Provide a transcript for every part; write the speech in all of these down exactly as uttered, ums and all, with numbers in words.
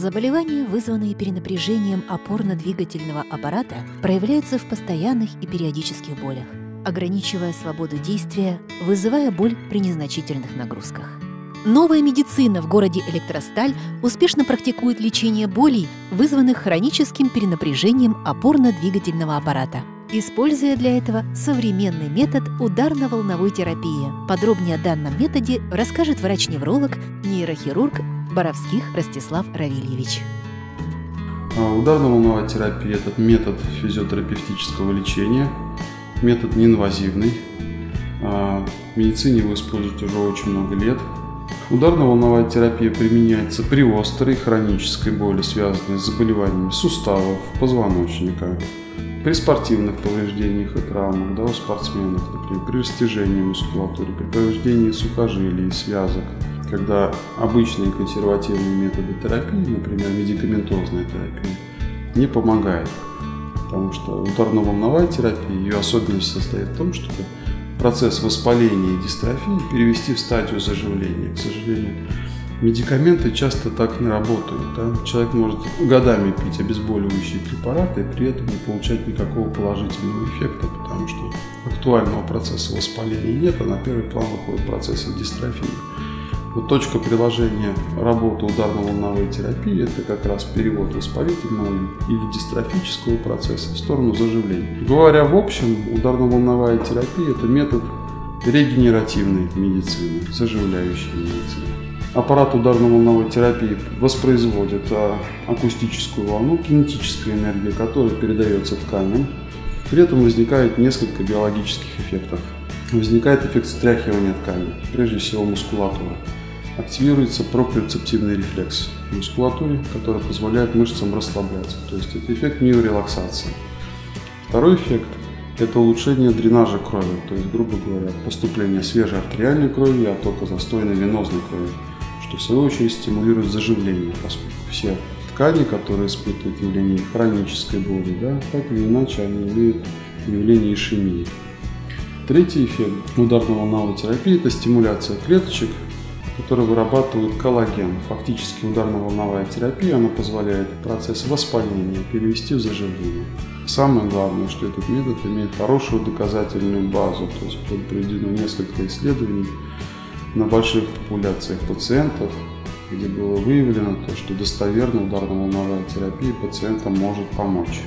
Заболевания, вызванные перенапряжением опорно-двигательного аппарата, проявляются в постоянных и периодических болях, ограничивая свободу действия, вызывая боль при незначительных нагрузках. Новая медицина в городе Электросталь успешно практикует лечение болей, вызванных хроническим перенапряжением опорно-двигательного аппарата, используя для этого современный метод ударно-волновой терапии. Подробнее о данном методе расскажет врач-невролог, нейрохирург Боровских Ростислав Равильевич. Ударно-волновая терапия – это метод физиотерапевтического лечения, метод неинвазивный. В медицине его используют уже очень много лет. Ударно-волновая терапия применяется при острой хронической боли, связанной с заболеваниями суставов, позвоночника, при спортивных повреждениях и травмах, да, у спортсменов, например, при растяжении мускулатуры, при повреждении сухожилий и связок. Когда обычные консервативные методы терапии, например, медикаментозная терапия, не помогает. Потому что ударно-волновая терапия, ее особенность состоит в том, чтобы процесс воспаления и дистрофии перевести в стадию заживления. К сожалению, медикаменты часто так не работают. Да? Человек может годами пить обезболивающие препараты и при этом не получать никакого положительного эффекта, потому что актуального процесса воспаления нет, а на первый план выходят процессы дистрофии. Вот точка приложения работы ударно-волновой терапии – это как раз перевод воспалительного или дистрофического процесса в сторону заживления. Говоря в общем, ударно-волновая терапия – это метод регенеративной медицины, заживляющей медицины. Аппарат ударно-волновой терапии воспроизводит акустическую волну, кинетическая энергия, которая передается тканям. При этом возникает несколько биологических эффектов. Возникает эффект встряхивания ткани, прежде всего мускулатуры. Активируется проприоцептивный рефлекс в мускулатуре, который позволяет мышцам расслабляться. То есть это эффект миорелаксации. Второй эффект – это улучшение дренажа крови, то есть, грубо говоря, поступление свежей артериальной крови и оттока застойной венозной крови, что в свою очередь стимулирует заживление, поскольку все ткани, которые испытывают явление хронической боли, да, так или иначе они имеют явление ишемии. Третий эффект ударно-волновой терапии – это стимуляция клеточек, которые вырабатывают коллаген. Фактически ударно-волновая терапия она позволяет процесс воспаления перевести в заживление. Самое главное, что этот метод имеет хорошую доказательную базу, то есть было проведено несколько исследований на больших популяциях пациентов, где было выявлено то, что достоверно ударно-волновая терапия пациентам может помочь.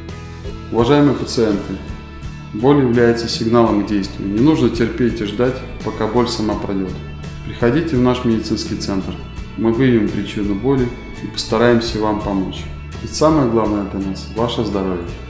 Уважаемые пациенты, боль является сигналом к действию. Не нужно терпеть и ждать, пока боль сама пройдет. Приходите в наш медицинский центр. Мы выявим причину боли и постараемся вам помочь. Ведь самое главное для нас – ваше здоровье.